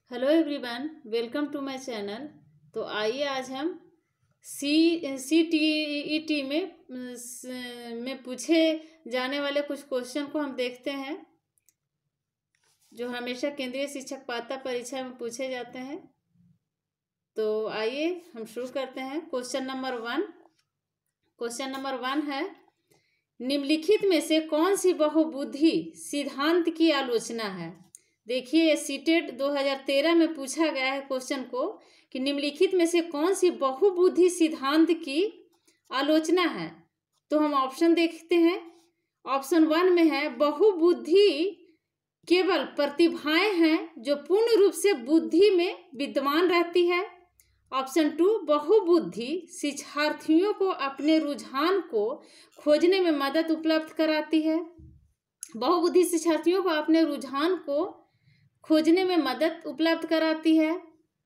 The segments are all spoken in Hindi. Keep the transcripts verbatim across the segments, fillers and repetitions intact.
Hello everyone, welcome to my channel. तो आइए आज हम सी सी टी ई टी में में पूछे जाने वाले कुछ क्वेश्चन को हम देखते हैं, जो हमेशा केंद्रीय शिक्षक पात्रता परीक्षा में पूछे जाते हैं। तो आइए हम शुरू करते हैं। Question number one question number one है, निम्नलिखित में से कौन सी बहुबुद्धि सिद्धांत की आलोचना है। देखिए, सीटेट दो हज़ार तेरह में पूछा गया है क्वेश्चन को कि निम्नलिखित में से कौन सी बहुबुद्धि सिद्धांत की आलोचना है। तो हम ऑप्शन देखते हैं। ऑप्शन वन में है, बहुबुद्धि केवल प्रतिभाएं हैं जो पूर्ण रूप से बुद्धि में विद्यमान रहती है। ऑप्शन टू, बहुबुद्धि शिक्षार्थियों को अपने रुझान को खोजने में मदद उपलब्ध कराती है। बहुबुद्धि शिक्षार्थियों को अपने रुझान को खोजने में मदद उपलब्ध कराती है।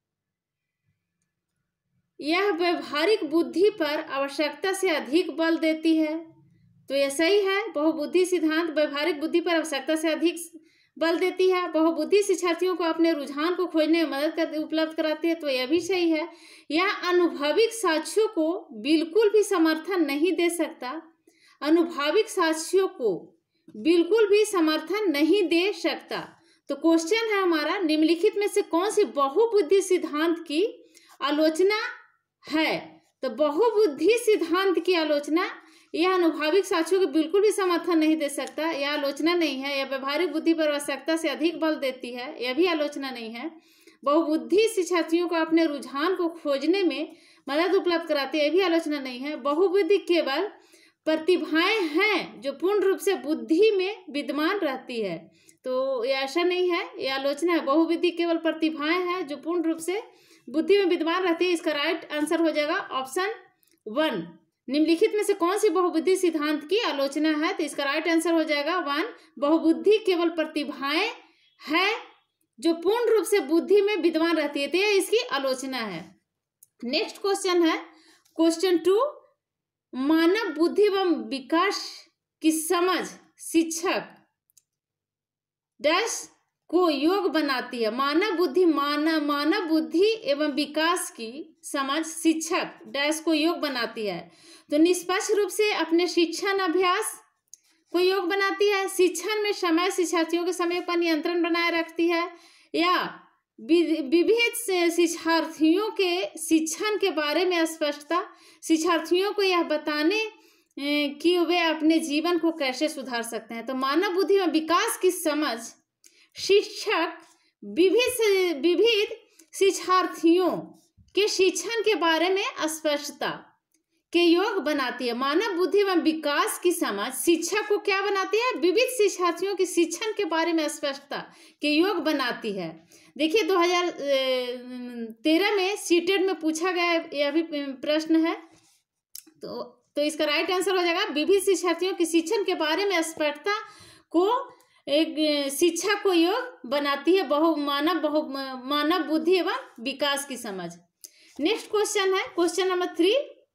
यह व्यवहारिक बुद्धि पर आवश्यकता से अधिक बल देती है। तो यह सही है। बहुबुद्धि सिद्धांत व्यवहारिक बुद्धि पर आवश्यकता से अधिक बल देती है। बहुबुद्धि शिक्षार्थियों को अपने रुझान को खोजने में मदद कर उपलब्ध कराती है। तो यह भी सही है। यह अनुभविक साक्ष्यों को बिल्कुल भी समर्थन नहीं दे सकता। अनुभविक साक्ष्यों को बिल्कुल भी समर्थन नहीं दे सकता। तो क्वेश्चन है हमारा, निम्नलिखित में से कौन सी बहुबुद्धि सिद्धांत की आलोचना है। तो बहुबुद्धि सिद्धांत की आलोचना, यह अनुभविक साक्ष्यों को बिल्कुल भी समर्थन नहीं दे सकता, यह आलोचना नहीं है। यह व्यवहारिक बुद्धि पर आवश्यकता से अधिक बल देती है, यह भी आलोचना नहीं है। बहुबुद्धि शिक्षार्थियों को अपने रुझान को खोजने में मदद उपलब्ध कराती है, यह भी आलोचना नहीं है। बहुबुद्धि केवल प्रतिभाएं हैं जो पूर्ण रूप से बुद्धि में विद्यमान रहती है। तो यह ऐसा नहीं है, यह आलोचना है। बहुबुद्धि केवल प्रतिभाएं हैं जो पूर्ण रूप से बुद्धि में विद्यमान रहती है। इसका राइट आंसर हो जाएगा ऑप्शन वन। निम्नलिखित में से कौन सी बहुबुद्धि सिद्धांत की आलोचना है। तो इसका राइट आंसर हो जाएगा वन। बहुबुद्धि केवल प्रतिभाएं है जो पूर्ण रूप से बुद्धि में विद्यमान रहती है, तो यह इसकी आलोचना है। नेक्स्ट क्वेश्चन है क्वेश्चन टू, मानव बुद्धि एवं विकास की समझ शिक्षक डैश को योग बनाती है। मानव बुद्धि मानव मानव बुद्धि एवं विकास की समझ शिक्षक डैश को योग बनाती है। तो निष्पक्ष रूप से अपने शिक्षण अभ्यास को योग बनाती है। शिक्षण में समय शिक्षार्थियों के समय पर नियंत्रण बनाए रखती है, या विविध शिक्षार्थियों के शिक्षण के बारे में स्पष्टता, शिक्षार्थियों को यह बताने कि वे अपने जीवन को कैसे सुधार सकते हैं। तो मानव बुद्धि में विकास की समझ शिक्षक विविध विविध शिक्षार्थियों के शिक्षण के बारे में स्पष्टता के योग बनाती है। मानव बुद्धि एवं विकास की समझ शिक्षक को क्या बनाती है, विविध शिक्षार्थियों के शिक्षण के बारे में स्पष्टता के योग बनाती है। देखिए, दो हज़ार तेरह में सीटेट में पूछा गया यह भी प्रश्न है। तो तो इसका राइट आंसर हो जाएगा, विविध शिक्षार्थियों के शिक्षण के बारे में स्पष्टता को एक शिक्षा को योग बनाती है। बहु मानव बहु मानव बुद्धि एवं विकास की समझ। नेक्स्ट क्वेश्चन है क्वेश्चन नंबर थ्री,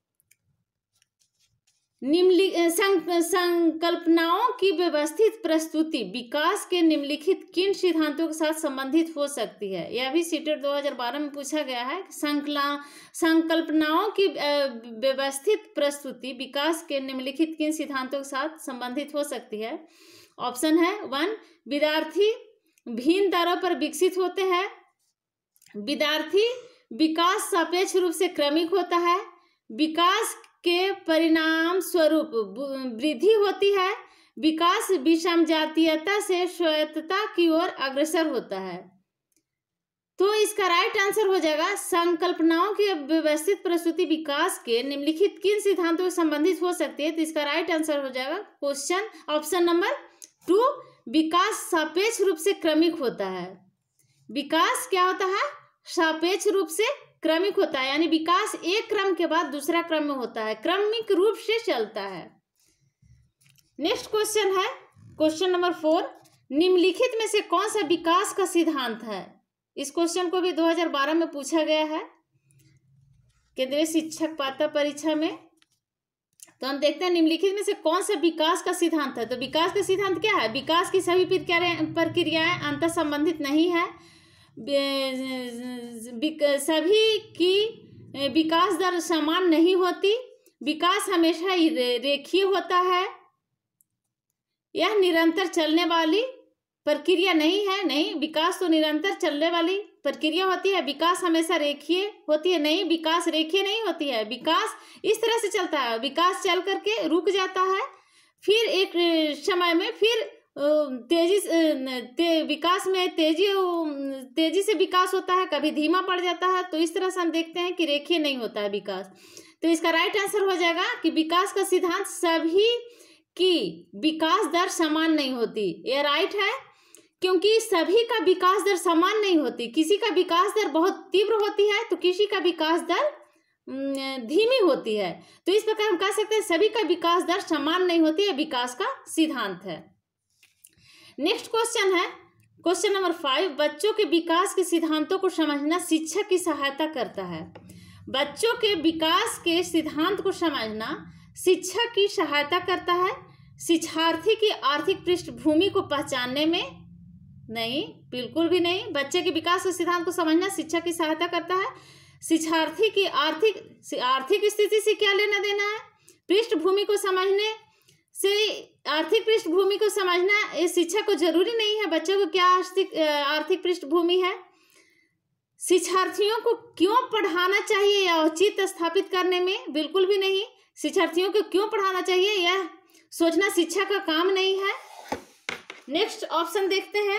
निम्नलिखित संकल्पनाओं की व्यवस्थित प्रस्तुति विकास के निम्नलिखित किन सिद्धांतों के साथ संबंधित हो सकती है। यह भी सीटेट दो हज़ार बारह में पूछा गया है। संकल्पनाओं की व्यवस्थित प्रस्तुति विकास के निम्नलिखित किन सिद्धांतों के साथ संबंधित हो सकती है। ऑप्शन है वन, विद्यार्थी भिन्न दरों पर विकसित होते हैं। विद्यार्थी विकास सापेक्ष रूप से क्रमिक होता है। विकास के परिणाम स्वरूप वृद्धि होती है। विकास विषम जातीयता से स्वायत्तता की ओर अग्रसर होता है। तो इसका राइट आंसर हो जाएगा, संकल्पनाओं की व्यवस्थित प्रस्तुति विकास के निम्नलिखित किन सिद्धांतों से संबंधित हो सकती है। तो इसका राइट आंसर हो जाएगा क्वेश्चन ऑप्शन नंबर टू, विकास सापेक्ष रूप से क्रमिक होता है। विकास क्या होता है, सापेक्ष रूप से क्रमिक होता है, यानी विकास एक क्रम के बाद दूसरा क्रम में होता है, क्रमिक रूप से चलता है। नेक्स्ट क्वेश्चन है क्वेश्चन नंबर फोर, निम्नलिखित में से कौन सा विकास का सिद्धांत है। इस क्वेश्चन को भी दो हज़ार बारह में पूछा गया है केंद्रीय शिक्षक पात्रता परीक्षा में। तो हम देखते हैं निम्नलिखित में से कौन सा विकास का सिद्धांत है। तो विकास का सिद्धांत क्या है, विकास की सभी प्रक्रियाएं अंतर संबंधित नहीं है। सभी की विकास दर समान नहीं होती, विकास हमेशा रेखीय होता है, यह निरंतर चलने वाली प्रक्रिया नहीं है। नहीं, विकास तो निरंतर चलने वाली प्रक्रिया होती है, विकास हमेशा रेखीय होती है। नहीं, विकास रेखीय नहीं होती है, विकास इस तरह से चलता है, विकास चल करके रुक जाता है, फिर एक समय में फिर तेजी ते, विकास में तेजी तेजी से विकास होता है, कभी धीमा पड़ जाता है। तो इस तरह से हम देखते हैं कि रेखीय नहीं होता है विकास। तो इसका राइट आंसर हो जाएगा कि विकास का सिद्धांत सभी की विकास दर समान नहीं होती। यह राइट है, क्योंकि सभी का विकास दर समान नहीं होती। किसी का विकास दर बहुत तीव्र होती है तो किसी का विकास दर धीमी होती है। तो इस प्रकार हम कह सकते हैं सभी का विकास दर समान नहीं होती है, विकास का सिद्धांत है। नेक्स्ट क्वेश्चन है क्वेश्चन नंबर फाइव। बच्चों के विकास के सिद्धांतों को समझना शिक्षा की सहायता करता है। बच्चों के विकास के सिद्धांत को समझना शिक्षा की सहायता करता है। शिक्षार्थी की आर्थिक पृष्ठभूमि को पहचानने में नहीं, बिल्कुल भी नहीं। बच्चे के विकास के सिद्धांत को समझना शिक्षा की सहायता करता है। शिक्षार्थी की आर्थिक आर्थिक स्थिति से क्या लेना देना है? पृष्ठभूमि को समझने से, आर्थिक पृष्ठभूमि को समझना इस शिक्षा को जरूरी नहीं है। बच्चों को क्या आर्थिक आर्थिक पृष्ठभूमि है, शिक्षार्थियों को क्यों पढ़ाना चाहिए या औचित्य स्थापित करने में, बिल्कुल भी नहीं। शिक्षार्थियों को क्यों पढ़ाना चाहिए यह सोचना शिक्षा का काम नहीं है। नेक्स्ट ऑप्शन देखते हैं।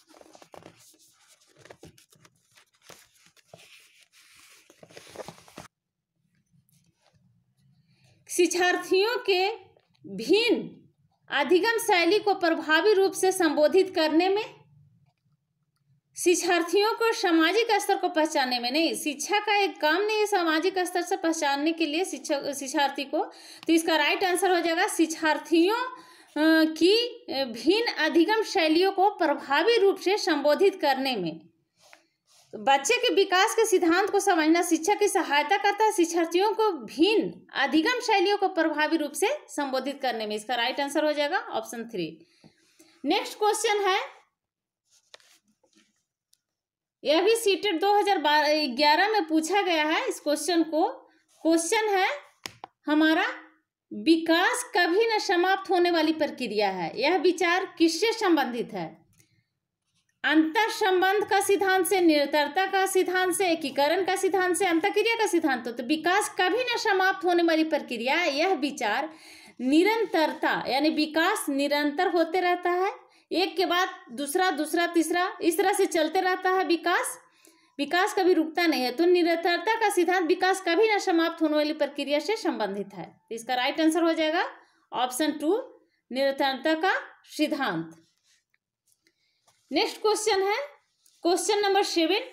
शिक्षार्थियों के भिन्न अधिगम शैली को प्रभावी रूप से संबोधित करने में, शिक्षार्थियों को सामाजिक स्तर को पहचानने में नहीं। शिक्षा का एक काम नहीं है सामाजिक स्तर से पहचानने के लिए शिक्षक शिक्षार्थी को। तो इसका राइट आंसर हो जाएगा शिक्षार्थियों की भिन्न अधिगम शैलियों को प्रभावी रूप से संबोधित करने में। तो बच्चे के विकास के सिद्धांत को समझना शिक्षा की सहायता करता है शिक्षार्थियों को भिन्न अधिगम शैलियों को प्रभावी रूप से संबोधित करने में। इसका राइट आंसर हो जाएगा ऑप्शन थ्री। नेक्स्ट क्वेश्चन है, यह भी सीटेट दो हजार ग्यारह में पूछा गया है। इस क्वेश्चन को क्वेश्चन है हमारा, विकास कभी न समाप्त होने वाली प्रक्रिया है। यह विचार किससे संबंधित है? अंतर संबंध का सिद्धांत से, निरंतरता का सिद्धांत से, एकीकरण का सिद्धांत से, अंतःक्रिया का सिद्धांत। तो विकास कभी न समाप्त होने वाली प्रक्रिया है। यह विचार निरंतरता यानी विकास निरंतर होते रहता है, एक के बाद दूसरा दूसरा तीसरा इस तरह से चलते रहता है। विकास विकास कभी रुकता नहीं है। तो निरंतरता का सिद्धांत विकास कभी न समाप्त होने वाली प्रक्रिया से संबंधित है। तो इसका राइट आंसर हो जाएगा ऑप्शन टू, निरंतरता का सिद्धांत। नेक्स्ट क्वेश्चन है question number seven.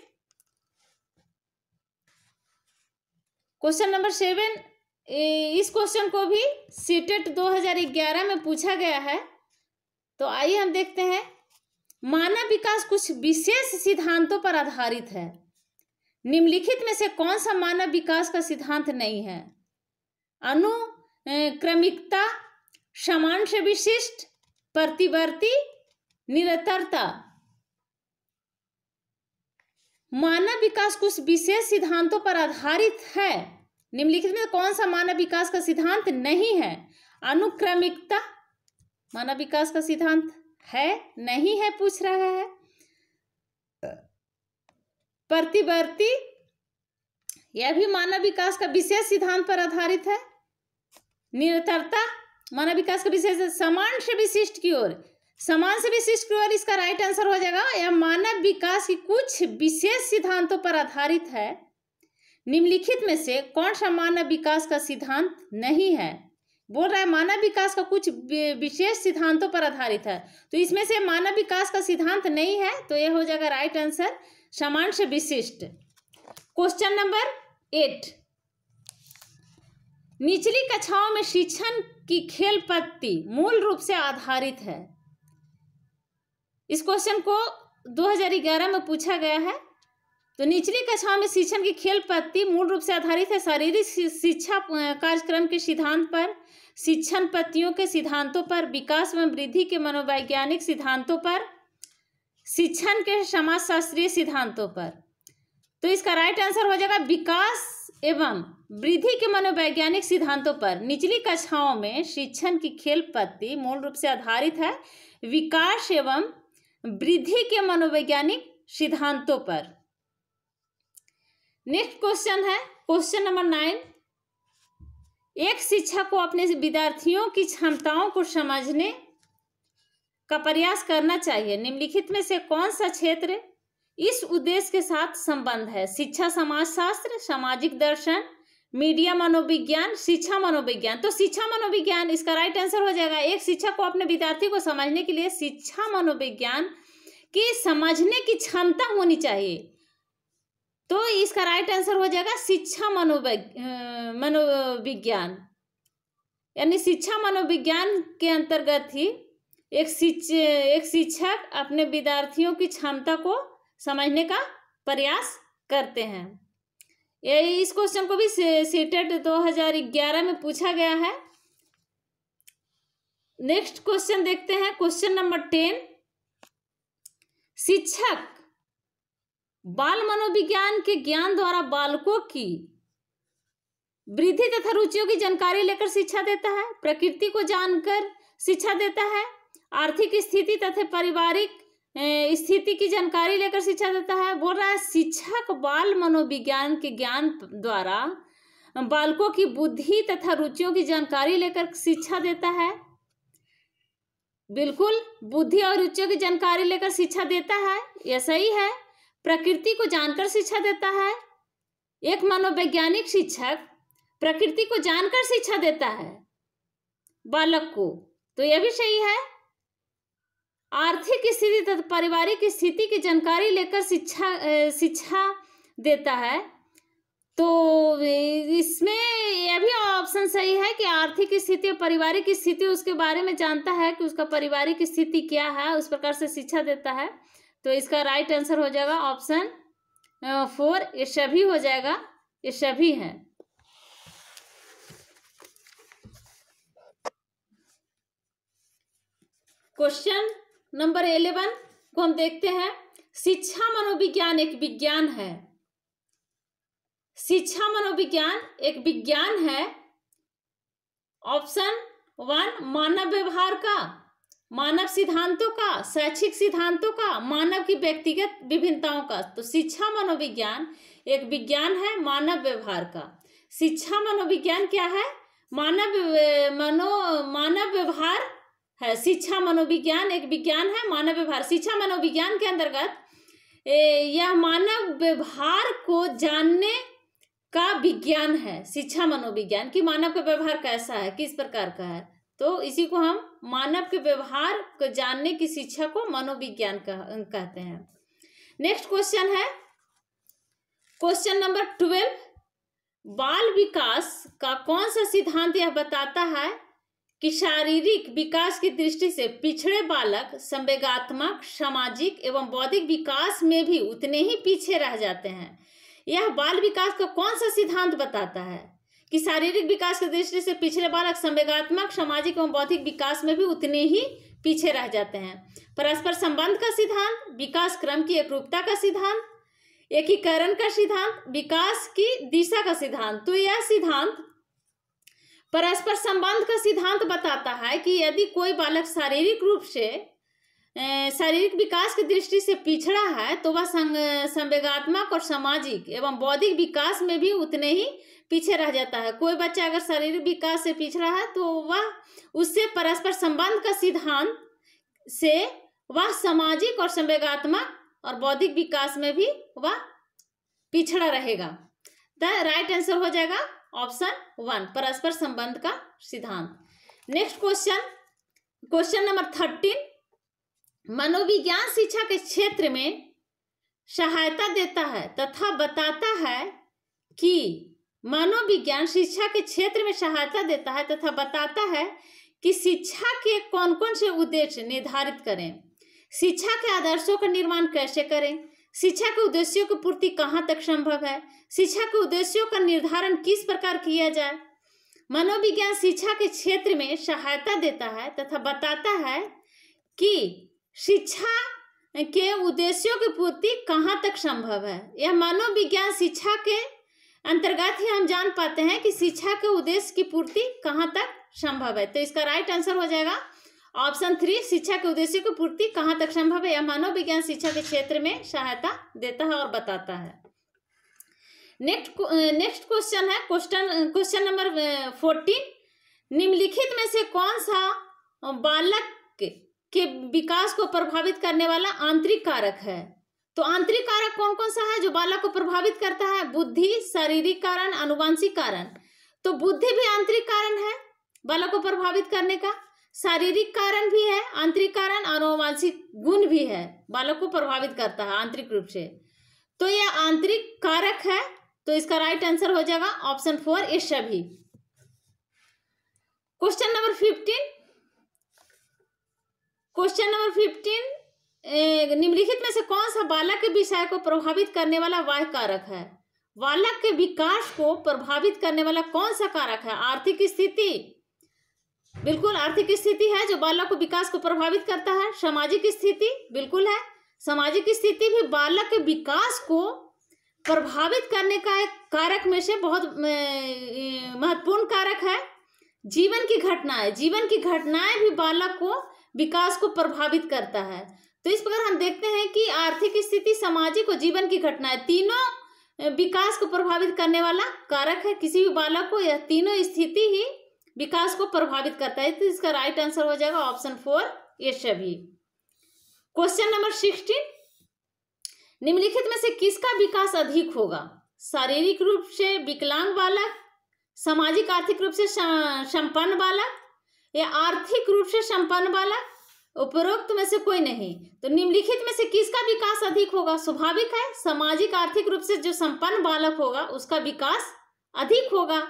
Question number seven, इस क्वेश्चन को भी सीटेट दो हजार ग्यारह में पूछा गया है। तो आइए हम देखते हैं। मानव विकास कुछ विशेष सिद्धांतों पर आधारित है। निम्नलिखित में से कौन सा मानव विकास का सिद्धांत नहीं है? अनुक्रमिकता, समान से विशिष्ट, प्रतिवर्ती, निरंतरता। मानव विकास कुछ विशेष सिद्धांतों पर आधारित है। निम्नलिखित में कौन सा मानव विकास का सिद्धांत नहीं है? अनुक्रमिकता मानव विकास का सिद्धांत है नहीं है पूछ रहा है। प्रतिवर्ती, यह भी मानव विकास का विशेष सिद्धांत पर आधारित है। निरंतरता मानव विकास का विशेष, समान से विशिष्ट की ओर, समान से विशिष्ट की ओर इसका राइट आंसर हो जाएगा। यह मानव विकास की कुछ विशेष सिद्धांतों पर आधारित है। निम्नलिखित में से कौन सा मानव विकास का सिद्धांत नहीं है? बोल रहा है मानव विकास का कुछ विशेष सिद्धांतों पर आधारित है। तो इसमें से मानव विकास का सिद्धांत नहीं है, तो यह हो जाएगा राइट आंसर समान से विशिष्ट। क्वेश्चन नंबर एट, निचली कक्षाओं में शिक्षण की खेल पद्धति मूल रूप से आधारित है। इस क्वेश्चन को दो हजार ग्यारह में पूछा गया है। तो निचली कक्षाओं में शिक्षण की खेल पद्धति मूल रूप से आधारित है शारीरिक शिक्षा कार्यक्रम के सिद्धांत पर, शिक्षण पद्धतियों के सिद्धांतों पर, विकास एवं वृद्धि के मनोवैज्ञानिक सिद्धांतों पर, शिक्षण के समाजशास्त्रीय सिद्धांतों पर। तो इसका राइट आंसर हो जाएगा विकास एवं वृद्धि के मनोवैज्ञानिक सिद्धांतों पर। निचली कक्षाओं में शिक्षण की खेल पद्धति मूल रूप से आधारित है विकास एवं वृद्धि के मनोवैज्ञानिक सिद्धांतों पर। नेक्स्ट क्वेश्चन है क्वेश्चन नंबर नाइन। एक शिक्षक को अपने विद्यार्थियों की क्षमताओं को समझने का प्रयास करना चाहिए। निम्नलिखित में से कौन सा क्षेत्र इस उद्देश्य के साथ संबंध है? शिक्षा समाजशास्त्र, सामाजिक दर्शन, मीडिया मनोविज्ञान, शिक्षा मनोविज्ञान। तो शिक्षा मनोविज्ञान इसका राइट आंसर हो जाएगा। एक शिक्षक को अपने विद्यार्थी को समझने के लिए शिक्षा मनोविज्ञान की समझने की क्षमता होनी चाहिए। तो इसका राइट आंसर हो जाएगा शिक्षा मनोवैग मनोविज्ञान, यानी शिक्षा मनोविज्ञान के अंतर्गत ही एक शिक्ष एक शिक्षक अपने विद्यार्थियों की क्षमता को समझने का प्रयास करते हैं। ये इस क्वेश्चन को भी सीटेट दो हज़ार ग्यारह में पूछा गया है। नेक्स्ट क्वेश्चन देखते हैं क्वेश्चन नंबर टेन। शिक्षक बाल मनोविज्ञान के ज्ञान द्वारा बालकों की वृद्धि तथा रुचियों की जानकारी लेकर शिक्षा देता है, प्रकृति को जानकर शिक्षा देता है, आर्थिक स्थिति तथा पारिवारिक स्थिति की जानकारी लेकर शिक्षा देता है। बोल रहा है शिक्षक बाल मनोविज्ञान के ज्ञान द्वारा बालकों की बुद्धि तथा रुचियों की जानकारी लेकर शिक्षा देता है। बिल्कुल, बुद्धि और रुचियों की जानकारी लेकर शिक्षा देता है, यह सही है। प्रकृति को जानकर शिक्षा देता है। एक मनोवैज्ञानिक शिक्षक प्रकृति को जानकर शिक्षा देता है बालक को, तो यह भी सही है। आर्थिक स्थिति तथा पारिवारिक स्थिति की जानकारी लेकर शिक्षा शिक्षा देता है, तो इसमें यह भी ऑप्शन सही है कि आर्थिक स्थिति और पारिवारिक स्थिति उसके बारे में जानता है कि उसका पारिवारिक स्थिति क्या है, उस प्रकार से शिक्षा देता है। तो इसका राइट आंसर हो जाएगा ऑप्शन फोर, ये सभी हो जाएगा, ये सभी हैं। क्वेश्चन नंबर इलेवन को हम देखते हैं। शिक्षा मनोविज्ञान एक विज्ञान है। शिक्षा मनोविज्ञान एक विज्ञान है। ऑप्शन वन मानव व्यवहार का, मानव सिद्धांतों का, शैक्षिक सिद्धांतों का, मानव की व्यक्तिगत विभिन्नताओं का। तो शिक्षा मनोविज्ञान एक विज्ञान है मानव व्यवहार का। शिक्षा मनोविज्ञान क्या है? मानव मनो मानव व्यवहार है। शिक्षा मनोविज्ञान एक विज्ञान है मानव व्यवहार। शिक्षा मनोविज्ञान के अंतर्गत यह मानव व्यवहार को जानने का विज्ञान है। शिक्षा मनोविज्ञान की मानव का व्यवहार कैसा है, किस प्रकार का है, तो इसी को हम मानव के व्यवहार को जानने की शिक्षा को मनोविज्ञान कहते हैं। नेक्स्ट क्वेश्चन है क्वेश्चन नंबर ट्वेल्व। बाल विकास का कौन सा सिद्धांत यह बताता है कि शारीरिक विकास की दृष्टि से पिछड़े बालक संवेगात्मक, सामाजिक एवं बौद्धिक विकास में भी उतने ही पीछे रह जाते हैं? यह बाल विकास का कौन सा सिद्धांत बताता है कि शारीरिक विकास की दृष्टि से पिछड़े बालक संवेगात्मक, सामाजिक एवं बौद्धिक विकास में भी उतने ही पीछे रह जाते हैं? परस्पर संबंध का सिद्धांत, विकास क्रम की एकरूपता का सिद्धांत, एकीकरण का सिद्धांत, विकास की दिशा का सिद्धांत। तो यह सिद्धांत परस्पर संबंध का सिद्धांत बताता है कि यदि कोई बालक शारीरिक रूप से शारीरिक विकास की दृष्टि से पिछड़ा है तो वह संवेगात्मक और सामाजिक एवं बौद्धिक विकास में भी उतने ही पीछे रह जाता है। कोई बच्चा अगर शारीरिक विकास से पिछड़ा है तो वह उससे परस्पर संबंध का सिद्धांत से वह सामाजिक और संवेगात्मक और बौद्धिक विकास में भी वह पिछड़ा रहेगा। द राइट आंसर हो जाएगा ऑप्शन वन, परस्पर संबंध का सिद्धांत। Next question question number thirteen. मनोविज्ञान शिक्षा के क्षेत्र में सहायता देता है तथा बताता है कि मनोविज्ञान शिक्षा के क्षेत्र में सहायता देता है तथा बताता है कि शिक्षा के कौन कौन से उद्देश्य निर्धारित करें, शिक्षा के आदर्शों का निर्माण कैसे करें, शिक्षा के उद्देश्यों की पूर्ति कहाँ तक संभव है, शिक्षा के उद्देश्यों का निर्धारण किस प्रकार किया जाए। मनोविज्ञान शिक्षा के क्षेत्र में सहायता देता है तथा बताता है कि शिक्षा के उद्देश्यों की पूर्ति कहाँ तक संभव है। यह मनोविज्ञान शिक्षा के अंतर्गत ही हम जान पाते हैं कि शिक्षा के उद्देश्य की पूर्ति कहाँ तक संभव है। तो इसका राइट आंसर हो जाएगा ऑप्शन थ्री, शिक्षा के उद्देश्य की पूर्ति कहाँ तक संभव है। यह मनोविज्ञान शिक्षा के क्षेत्र में सहायता देता है और बताता है। नेक्स्ट नेक्स्ट क्वेश्चन है क्वेश्चन क्वेश्चन नंबर फोर्टीन, निम्नलिखित में से कौन सा बालक के, के विकास को प्रभावित करने वाला आंतरिक कारक है। तो आंतरिक कारक कौन कौन सा है जो बालक को प्रभावित करता है। बुद्धि, शारीरिक कारण, आनुवंशिक कारण। तो बुद्धि भी आंतरिक कारण है बालक को प्रभावित करने का, शारीरिक कारण भी है, आंतरिक कारण, आनुवंशिक गुण भी है, बालक को प्रभावित करता है आंतरिक रूप से। तो यह आंतरिक कारक है। तो इसका राइट आंसर हो जाएगा ऑप्शन फोर, ये सभी। Question number fifteen question number fifteen निम्नलिखित में से कौन सा बालक के विषय को प्रभावित करने वाला बाह्य कारक है। बालक के विकास को प्रभावित करने वाला कौन सा कारक है। आर्थिक स्थिति, बिल्कुल आर्थिक स्थिति है जो बालक को विकास को प्रभावित करता है। सामाजिक स्थिति, बिल्कुल है, सामाजिक स्थिति भी बालक के विकास को प्रभावित करने का एक कारक में से बहुत महत्वपूर्ण कारक है। जीवन की घटनाएं, जीवन की घटनाएं भी बालक को विकास को प्रभावित करता है। तो इस प्रकार हम देखते हैं कि आर्थिक स्थिति, सामाजिक और जीवन की घटनाएं तीनों विकास को प्रभावित करने वाला कारक है। किसी भी बालक को यह तीनों स्थिति ही विकास को प्रभावित करता है। तो इसका राइट आंसर हो जाएगा ऑप्शन फोर, ये सभी। क्वेश्चन नंबर सिक्सटीन, निम्नलिखित में से किसका विकास अधिक होगा। शारीरिक रूप से विकलांग बालक, सामाजिक आर्थिक रूप से संपन्न बालक या आर्थिक रूप से संपन्न बालक। उपरोक्त में से कोई नहीं। तो निम्नलिखित में से किसका विकास अधिक होगा। स्वाभाविक है, सामाजिक आर्थिक रूप से जो संपन्न बालक होगा उसका विकास अधिक होगा।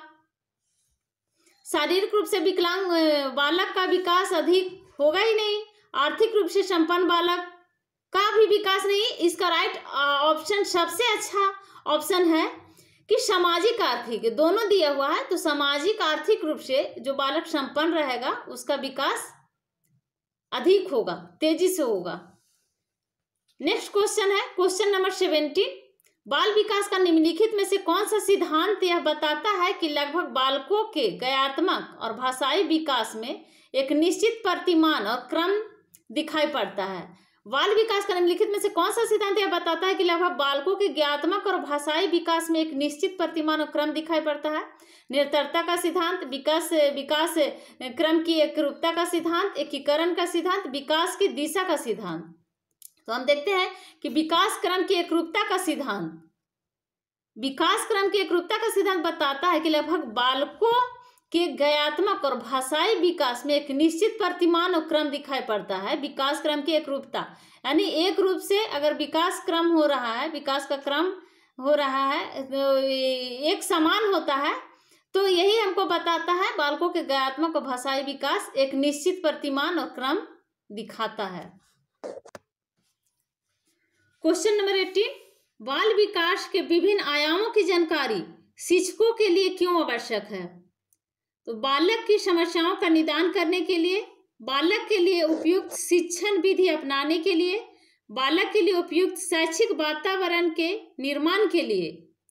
शारीरिक रूप से विकलांग बालक का विकास अधिक होगा ही नहीं। आर्थिक रूप से संपन्न बालक का भी विकास नहीं। इसका राइट ऑप्शन सबसे अच्छा ऑप्शन है कि सामाजिक आर्थिक, दोनों दिया हुआ है। तो सामाजिक आर्थिक रूप से जो बालक संपन्न रहेगा उसका विकास अधिक होगा, तेजी से होगा। नेक्स्ट क्वेश्चन है क्वेश्चन नंबर सेवेंटीन, बाल विकास का निम्नलिखित में से कौन सा सिद्धांत यह बताता है कि लगभग बालकों के ज्ञानात्मक और भाषाई विकास में एक निश्चित प्रतिमान और क्रम दिखाई पड़ता है। बाल विकास का निम्नलिखित में से कौन सा सिद्धांत यह बताता है कि लगभग बालकों के ज्ञानात्मक और भाषाई विकास में एक निश्चित प्रतिमान और क्रम दिखाई पड़ता है। निरंतरता का सिद्धांत, विकास विकास क्रम की एकरूपता का सिद्धांत, एकीकरण का सिद्धांत, विकास की दिशा का सिद्धांत। तो हम देखते हैं कि विकास क्रम की एकरूपता का सिद्धांत विकास क्रम की एकरूपता का सिद्धांत बताता है कि लगभग बालकों के ज्ञानात्मक और भाषाई विकास में एक निश्चित प्रतिमान और क्रम दिखाई पड़ता है। विकास क्रम की एकरूपता यानी एक रूप से अगर विकास क्रम हो रहा है, विकास का क्रम हो रहा है, तो एक समान होता है। तो यही हमको बताता है बालकों के ज्ञानात्मक और भाषाई विकास एक निश्चित प्रतिमान और क्रम दिखाता है। क्वेश्चन नंबर एटीन, बाल विकास के विभिन्न आयामों की जानकारी शिक्षकों के लिए क्यों आवश्यक है। तो बालक की समस्याओं का निदान करने के लिए, बालक के लिए उपयुक्त शिक्षण विधि अपनाने के लिए, बालक के लिए उपयुक्त शैक्षिक वातावरण के निर्माण के लिए।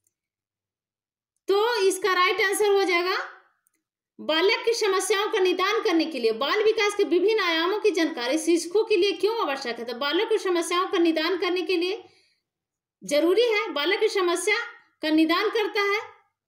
तो इसका राइट आंसर हो जाएगा बालक की समस्याओं का निदान करने के लिए बाल विकास के विभिन्न आयामों की जानकारी शिक्षकों के लिए क्यों आवश्यक है। तो बालक की समस्याओं का निदान करने के लिए जरूरी है, बालक की समस्या का निदान करता है।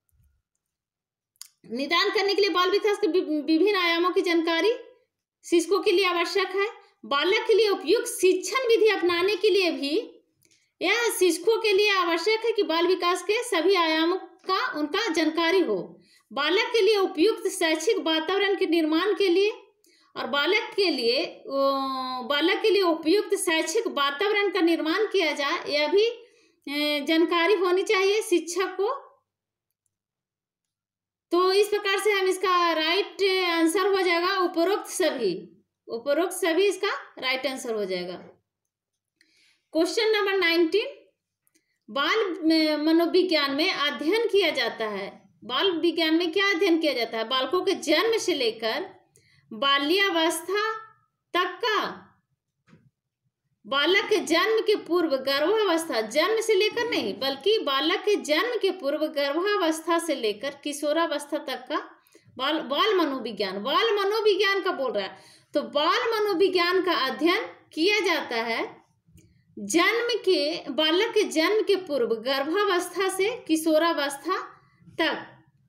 निदान करने के लिए बाल विकास के विभिन्न आयामों की जानकारी शिक्षकों के लिए आवश्यक है। बालक के लिए उपयुक्त शिक्षण विधि अपनाने के लिए भी यह शिक्षकों के लिए आवश्यक है कि बाल विकास के सभी आयामों का उनका जानकारी हो। बालक के लिए उपयुक्त शैक्षिक वातावरण के निर्माण के लिए और बालक के लिए बालक के लिए उपयुक्त शैक्षिक वातावरण का निर्माण किया जाए, यह भी जानकारी होनी चाहिए शिक्षक को। तो इस प्रकार से हम इसका राइट आंसर हो जाएगा उपरोक्त सभी उपरोक्त सभी इसका राइट आंसर हो जाएगा। क्वेश्चन नंबर नाइनटीन, बाल मनोविज्ञान में अध्ययन किया जाता है। बाल विज्ञान में क्या अध्ययन किया जाता है। बालकों के जन्म से लेकर बाल्यावस्था तक का बालक के जन्म के पूर्व गर्भावस्था, जन्म से लेकर नहीं बल्कि बालक के जन्म के पूर्व गर्भावस्था से लेकर किशोरावस्था तक का बाल बाल मनोविज्ञान, बाल मनोविज्ञान का बोल रहा है। तो बाल मनोविज्ञान का अध्ययन किया जाता है जन्म के बालक के जन्म के पूर्व गर्भावस्था से किशोरावस्था तक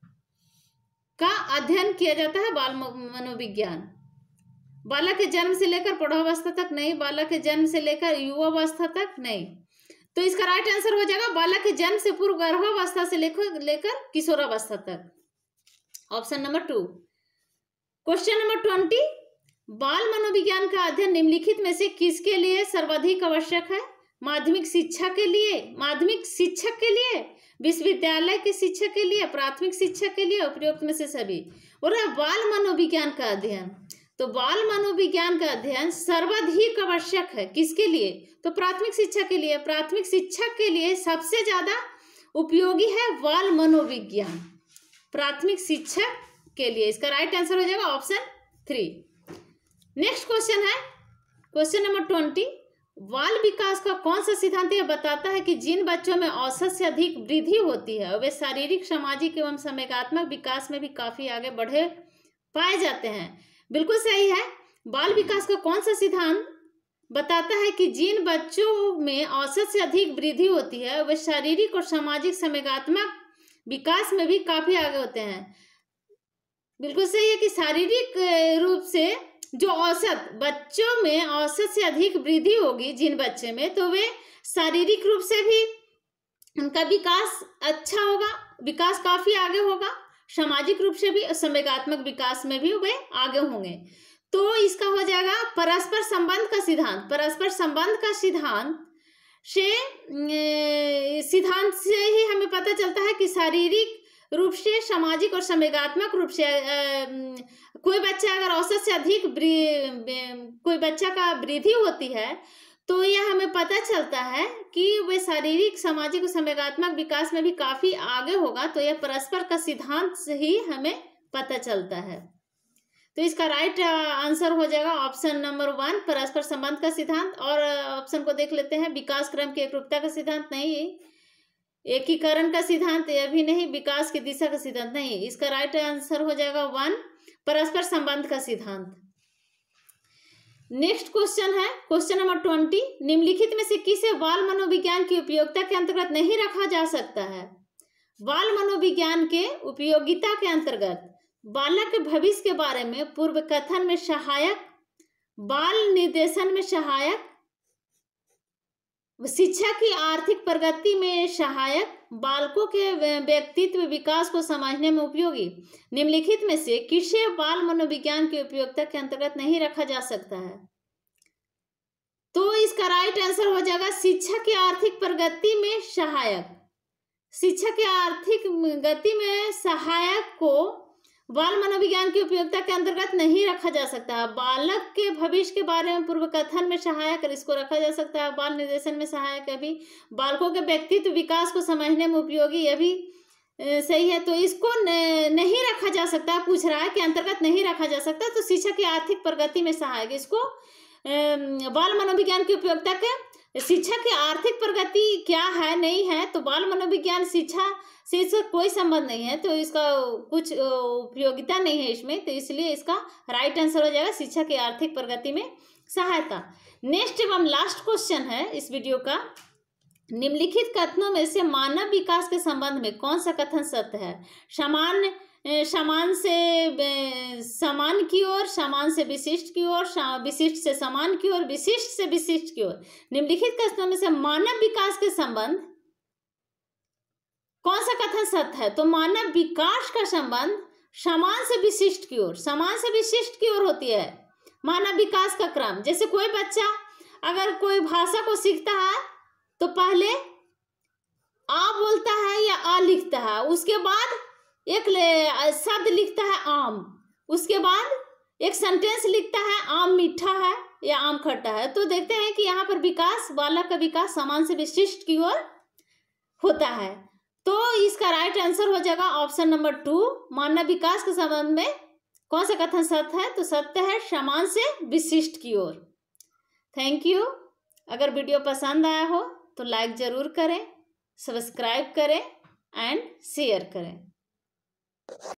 का अध्ययन किया जाता है बाल मनोविज्ञान। बालक के जन्म से लेकर प्रौढ़ावस्था तक नहीं, बालक के जन्म से लेकर युवावस्था तक नहीं। तो इसका राइट आंसर हो जाएगा बालक के जन्म से पूर्व गर्भावस्था से लेकर लेकर किशोरावस्था तक, option number two. Question number twenty, बाल मनोविज्ञान का अध्ययन निम्नलिखित में से किसके लिए सर्वाधिक आवश्यक है? माध्यमिक शिक्षा के लिए, माध्यमिक शिक्षक के लिए, विश्वविद्यालय के शिक्षक के लिए, प्राथमिक शिक्षक के लिए, उपयुक्त में से सभी। और बाल मनोविज्ञान का अध्ययन, तो बाल मनोविज्ञान का अध्ययन सर्वाधिक आवश्यक है किसके लिए? तो प्राथमिक शिक्षा के लिए। प्राथमिक शिक्षक के लिए सबसे ज्यादा उपयोगी है बाल मनोविज्ञान, प्राथमिक शिक्षक के लिए। इसका राइट आंसर हो जाएगा ऑप्शन थ्री। नेक्स्ट क्वेश्चन है क्वेश्चन नंबर ट्वेंटी, बाल विकास का कौन सा सिद्धांत यह बताता है कि जिन बच्चों में औसत से अधिक वृद्धि होती है वे शारीरिक, सामाजिक एवं संवेगात्मक विकास में भी काफी आगे बढ़े पाए जाते हैं? बिल्कुल सही है। बाल विकास का कौन सा सिद्धांत बताता है कि जिन बच्चों में औसत से अधिक वृद्धि होती है वे शारीरिक और सामाजिक संवेगात्मक विकास में भी काफी आगे होते हैं? बिल्कुल सही है कि शारीरिक रूप से जो औसत बच्चों में औसत से अधिक वृद्धि होगी जिन बच्चे में, तो वे शारीरिक रूप से भी उनका विकास अच्छा होगा, विकास काफी आगे होगा, सामाजिक रूप से भी, संवेगात्मक विकास में भी वे आगे होंगे। तो इसका हो जाएगा परस्पर संबंध का सिद्धांत। परस्पर संबंध का सिद्धांत से सिद्धांत से ही हमें पता चलता है कि शारीरिक रूप से, सामाजिक और संवेगात्मक रूप से आ, कोई बच्चा अगर औसत से अधिक कोई बच्चा का वृद्धि होती है तो यह हमें पता चलता है कि वे शारीरिक, सामाजिक और संवेगात्मक विकास में भी काफी आगे होगा। तो यह परस्पर का सिद्धांत से ही हमें पता चलता है। तो इसका राइट आंसर हो जाएगा ऑप्शन नंबर वन, परस्पर संबंध का सिद्धांत। और ऑप्शन को देख लेते हैं, विकास क्रम की एकरूपता का सिद्धांत नहीं, एकीकरण का सिद्धांत यह भी नहीं, विकास की दिशा का सिद्धांत नहीं। इसका राइट आंसर हो जाएगा वन, परस्पर संबंध का सिद्धांत। नेक्स्ट क्वेश्चन है क्वेश्चन नंबर ट्वेंटी, निम्नलिखित में से किसे बाल मनोविज्ञान की उपयोगिता के अंतर्गत नहीं रखा जा सकता है? बाल मनोविज्ञान के उपयोगिता के अंतर्गत बालक के भविष्य के बारे में पूर्व कथन में सहायक, बाल निर्देशन में सहायक, शिक्षा की आर्थिक प्रगति में सहायक, बालकों के व्यक्तित्व विकास को समझने में उपयोगी, निम्नलिखित में से किसे बाल मनोविज्ञान की उपयोगिता के अंतर्गत नहीं रखा जा सकता है? तो इसका राइट आंसर हो जाएगा शिक्षा की आर्थिक प्रगति में सहायक। शिक्षा की आर्थिक गति में सहायक को बाल मनोविज्ञान की उपयोगिता के अंतर्गत नहीं रखा जा सकता है। बालक के भविष्य के बारे में पूर्व कथन में सहायक इसको रखा जा सकता है, बाल निर्देशन में सहायक है भी, बालकों के व्यक्तित्व विकास को समझने में उपयोगी यह भी सही है। तो इसको नहीं रखा जा सकता, पूछ रहा है कि अंतर्गत नहीं रखा जा सकता, तो शिक्षा की आर्थिक प्रगति में सहायक, इसको बाल मनोविज्ञान की उपयोगिता के, शिक्षा की आर्थिक प्रगति क्या है नहीं है, तो बाल मनोविज्ञान शिक्षा से इसका कोई संबंध नहीं है, तो इसका कुछ उपयोगिता नहीं है इसमें, तो इसलिए इसका राइट आंसर हो जाएगा शिक्षा की आर्थिक प्रगति में सहायता। नेक्स्ट एवं लास्ट क्वेश्चन है इस वीडियो का, निम्नलिखित कथनों में से मानव विकास के संबंध में कौन सा कथन सत्य है? समान समान से समान की ओर, समान से विशिष्ट की ओर, विशिष्ट से समान की ओर, विशिष्ट से विशिष्ट की ओर। निम्नलिखित कथनों में से मानव विकास के संबंध कौन सा कथन सत्य है? तो मानव विकास का संबंध समान से विशिष्ट की ओर, समान से विशिष्ट की ओर होती है मानव विकास का क्रम। जैसे कोई बच्चा अगर कोई भाषा को सीखता है तो पहले आ बोलता है या आ लिखता है, उसके बाद एक शब्द लिखता है आम, उसके बाद एक सेंटेंस लिखता है आम मीठा है या आम खट्टा है। तो देखते हैं कि यहाँ पर विकास, बालक का विकास समान से विशिष्ट की ओर होता है। तो इसका राइट आंसर हो जाएगा ऑप्शन नंबर टू, मानव विकास के संबंध में कौन सा कथन सत्य है? तो सत्य है समान से विशिष्ट की ओर। Thank you. अगर वीडियो पसंद आया हो तो लाइक ज़रूर करें, सब्सक्राइब करें एंड शेयर करें।